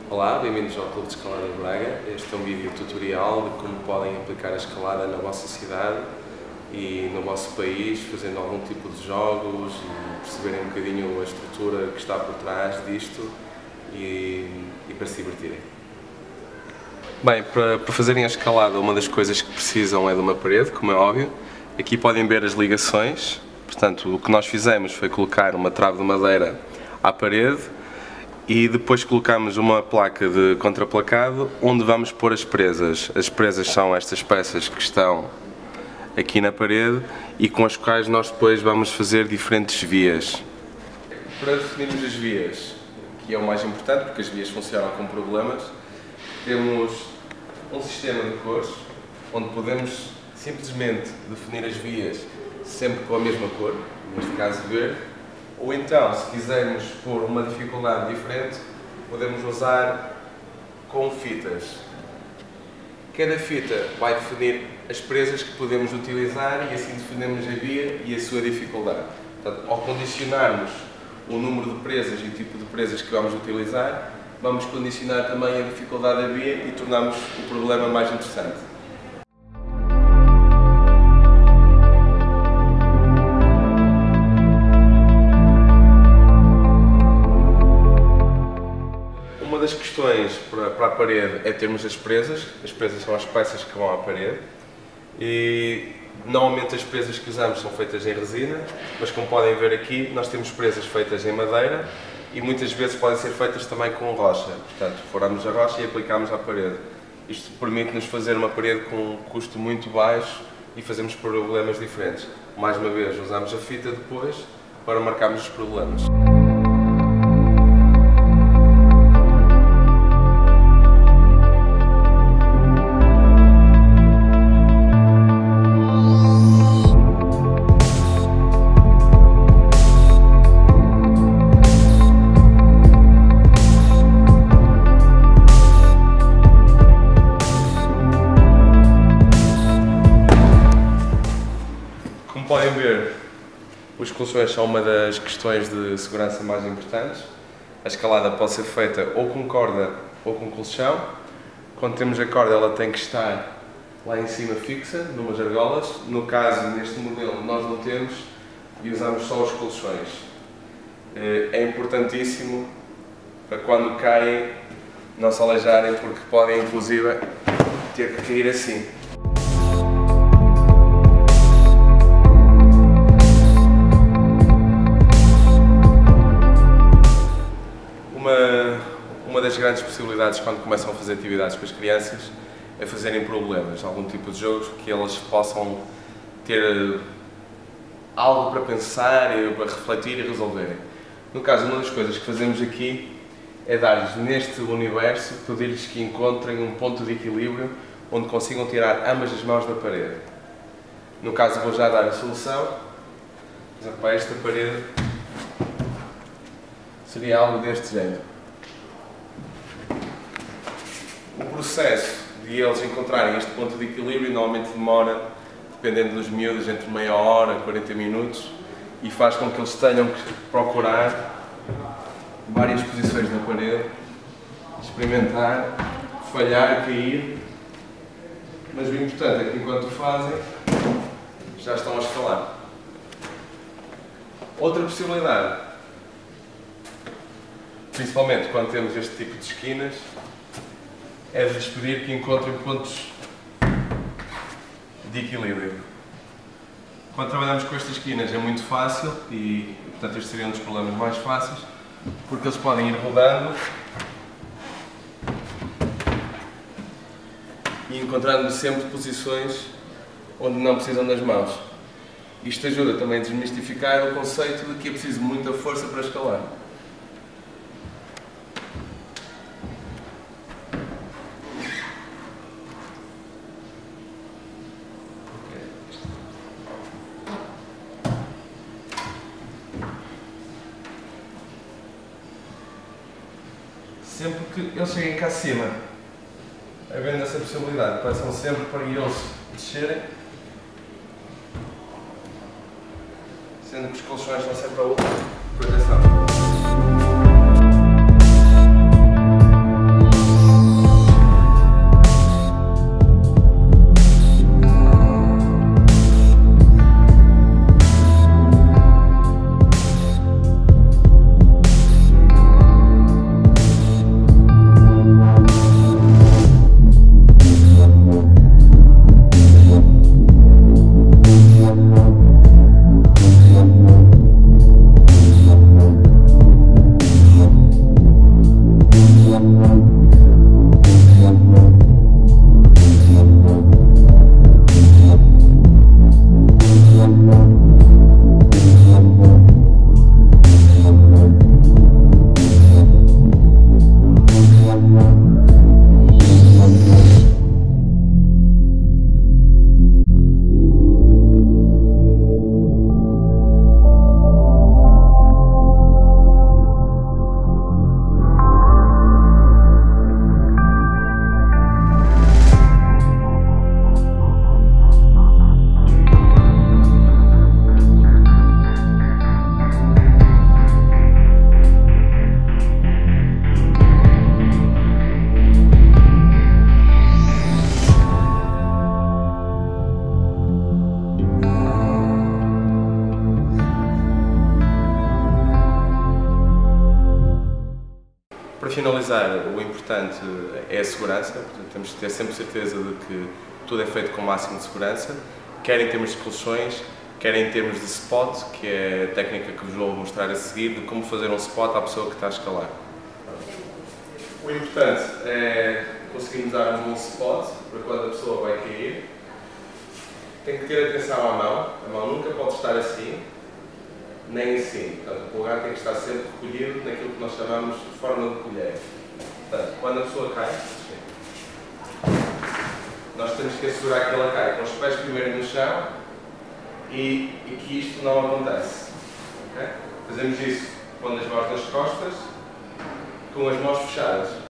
Olá, bem-vindos ao Clube de Escalada de Braga. Este é um vídeo tutorial de como podem aplicar a escalada na vossa cidade e no vosso país, fazendo algum tipo de jogos e perceberem um bocadinho a estrutura que está por trás disto e para se divertirem. Bem, para fazerem a escalada, uma das coisas que precisam é de uma parede, como é óbvio. Aqui podem ver as ligações. Portanto, o que nós fizemos foi colocar uma trave de madeira à parede e depois colocamos uma placa de contraplacado onde vamos pôr as presas. As presas são estas peças que estão aqui na parede e com as quais nós depois vamos fazer diferentes vias. Para definirmos as vias, que é o mais importante porque as vias funcionam com problemas, temos um sistema de cores onde podemos simplesmente definir as vias sempre com a mesma cor, neste caso verde, ou então, se quisermos pôr uma dificuldade diferente, podemos usar com fitas. Cada fita vai definir as presas que podemos utilizar e assim definimos a via e a sua dificuldade. Portanto, ao condicionarmos o número de presas e o tipo de presas que vamos utilizar, vamos condicionar também a dificuldade da via e tornamos o problema mais interessante. Uma das questões para a parede é termos as presas são as peças que vão à parede e normalmente as presas que usamos são feitas em resina, mas como podem ver aqui nós temos presas feitas em madeira e muitas vezes podem ser feitas também com rocha, portanto furamos a rocha e aplicamos à parede. Isto permite-nos fazer uma parede com um custo muito baixo e fazemos problemas diferentes. Mais uma vez usamos a fita depois para marcarmos os problemas. Como podem ver, os colchões são uma das questões de segurança mais importantes. A escalada pode ser feita ou com corda ou com colchão. Quando temos a corda, ela tem que estar lá em cima fixa, numas argolas. No caso, neste modelo, nós não temos e usamos só os colchões. É importantíssimo para quando caem não se aleijarem, porque podem inclusive ter que cair assim. Uma das grandes possibilidades quando começam a fazer atividades com as crianças é fazerem problemas, algum tipo de jogos que elas possam ter algo para pensar, para refletir e resolverem. No caso, uma das coisas que fazemos aqui é dar-lhes neste universo, pedir-lhes que encontrem um ponto de equilíbrio onde consigam tirar ambas as mãos da parede. No caso, vou já dar a solução. Por exemplo, para esta parede seria algo deste género. O processo de eles encontrarem este ponto de equilíbrio normalmente demora, dependendo dos miúdos, entre meia hora e 40 minutos e faz com que eles tenham que procurar várias posições na parede, experimentar, falhar, cair, mas o importante é que enquanto o fazem, já estão a escalar. Outra possibilidade, principalmente quando temos este tipo de esquinas, é de lhes pedir que encontrem pontos de equilíbrio. Quando trabalhamos com estas esquinas é muito fácil e, portanto, este seria um dos problemas mais fáceis, porque eles podem ir rodando e encontrando sempre posições onde não precisam das mãos. Isto ajuda também a desmistificar o conceito de que é preciso muita força para escalar. Sempre que eles cheguem cá acima, havendo essa possibilidade, peçam sempre para eles descerem, sendo que os colchões são sempre a última proteção. Para finalizar, o importante é a segurança, portanto, temos que ter sempre certeza de que tudo é feito com o máximo de segurança, quer em termos de colchões, quer em termos de spot, que é a técnica que vos vou mostrar a seguir, de como fazer um spot à pessoa que está a escalar. O importante é conseguirmos dar um bom spot para quando a pessoa vai cair. Tem que ter atenção à mão, a mão nunca pode estar assim, nem assim. Portanto, o polegar tem que estar sempre recolhido naquilo que nós chamamos de forma de colher. Portanto, quando a pessoa cai, nós temos que assegurar que ela cai com os pés primeiro no chão e que isto não acontece. Okay? Fazemos isso pondo as mãos nas costas, com as mãos fechadas.